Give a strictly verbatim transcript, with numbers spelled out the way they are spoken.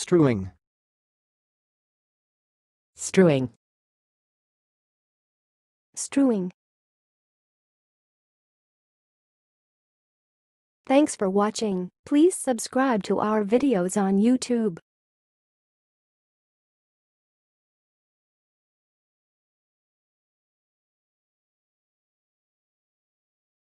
strewing, strewing, strewing. Thanks for watching. Please subscribe to our videos on YouTube.